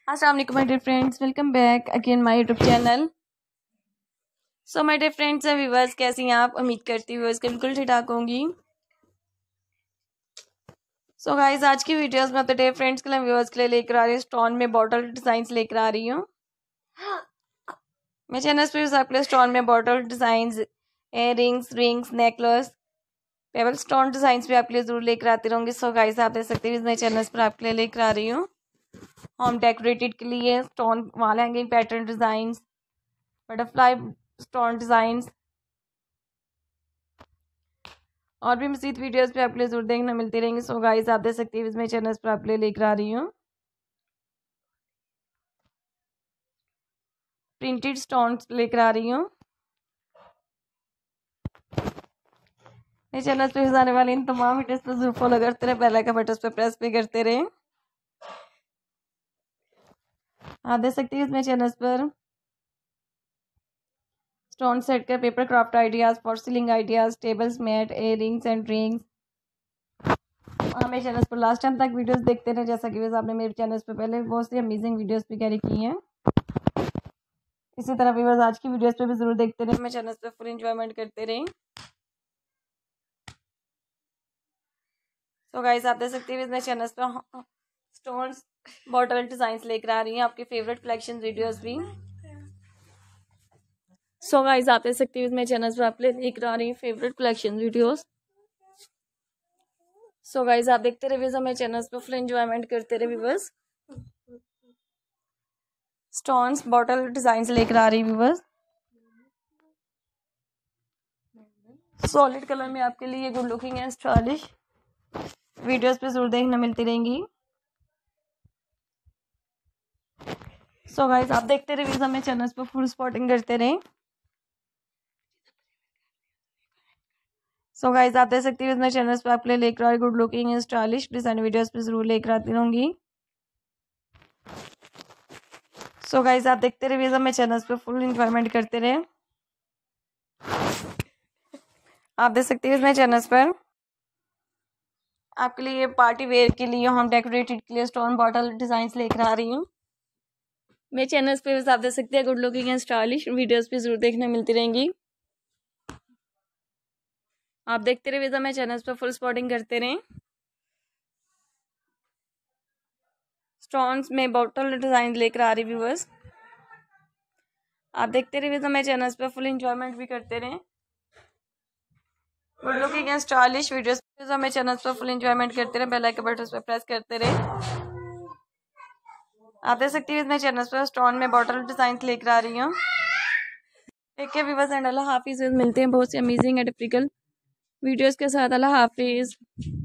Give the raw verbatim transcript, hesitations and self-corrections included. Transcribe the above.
अस्सलाम वालेकुम my dear friends, welcome back again my YouTube channel. So my dear friends and viewers, कैसी हैं आप? उम्मीद करती हूँ व्यूअर्स के बिल्कुल ठीक ठाक होंगी। सो so गाइस, आज की वीडियोस में तो डियर फ्रेंड्स के लिए व्यूअर्स के लिए लेकर आ रही हूँ स्टोन में बॉटल डिजाइंस लेकर आ रही हूँ। मैं चैनल पे आपके लिए स्टोन में bottle designs, earrings, rings, necklace, pebble stone designs भी आपके लिए जरूर लेकर आती रहूँगी। सो गाइस, आप देख सकते हैं मैं चैनल पर आपके लिए लेकर आ रही हूँ होम डेकोरेटेड के लिए stone wall hanging pattern designs, butterfly stone designs और भी मज़ीद वीडियोस पे आपके लिए जरूर देखना मिलती रहेंगी। सो गाइस, आप देख सकते हैं इसमें चैनल्स पर आपके लिए लेकर आ रही हूँ प्रिंटेड स्टोन्स लेकर आ रही हूँ। मेरे चैनल पे आने वाले इन तमाम वीडियोस पर जरूर फॉलो करते रहे, बेल आइकन बटन पे प्रेस भी करते रहे। आप देख सकते हैं इसमें चैनल्स पर स्टोन सेट का paper craft ideas, for ceiling ideas, tables, mat, earrings and rings. मेरे चैनल पर लास्ट टाइम तक वीडियोस देखते रहे, जैसा कि आपने मेरे चैनल पर पहले बहुत सी अमेजिंग वीडियोस भी कैरी की हैं। इसी तरह व्यूअर्स आज की वीडियोस पे भी जरूर देखते रहे, मेरे चैनल पे फुल एंजॉयमेंट करते रहे। सो गाइस, आप देख सकते हैं मेरे चैनल पे स्टोन्स बॉटल डिजाइंस लेकर आ रही हैं आपके फेवरेट कलेक्शन वीडियोस भी। सो गाइस, आप देख सकते हैं मेरे चैनल पर आप लेकर आ रही हैं favourite collection videos. So guys, आप देखते रहे व्यूअर्स, मेरे चैनल पे फुल एंजॉयमेंट करते रहे व्यूअर्स। स्टोन्स बॉटल डिजाइंस लेकर आ रही व्यूअर्स, सॉलिड कलर में आपके लिए good looking and stylish videos पे जरूर देखना मिलती रहेंगी। सो so गाइस, आप देखते रहे व्यूअर्स, मेरे चैनल्स पे फुल स्पॉटिंग करते रहें। सो so गाइस, आप देख सकते हैं मेरे चैनल्स पे आपके लिए लेकर आ रही good looking and stylish design videos पे जरूर लेकर आती रहूंगी। सो so गाइस, आप देखते रहे व्यूअर्स, मेरे चैनल्स पे फुल एंजॉयमेंट करते रहे। आप देख सकते हैं मेरे चैनल्स पर आपके लिए पार्टी वेयर के लिए हम डेकोरेटेड के लिए स्टोन बॉटल डिजाइंस लेकर आ रही हूँ। मेरे चैनल्स पे आप देख सकते हैं good looking and stylish videos पे जरूर देखने मिलती रहेंगी। आप देखते रहे विजा मेरे चैनल्स पे फुल स्पॉटिंग करते रहें। स्टोन्स में बॉटल डिजाइन लेकर आ रही व्यूअर्स, आप देखते रहे विजा मेरे चैनल्स पे फुल एंजॉयमेंट भी करते रहें। Good looking and stylish videos पे मेरे चैनल्स पे फुल एंजॉयमेंट करते रहे, बेल आइकन बटन पे प्रेस करते रहे। आप देख सकते हैं मेरे चैनल्स पे स्टोन में बॉटल डिजाइन लेकर आ रही हूँ। देखिए व्यूअर्स एंड अल्लाह हाफिज़, मिलते हैं बहुत सी अमेजिंग एंड टिपिकल वीडियोस के साथ। अल्लाह हाफिज़।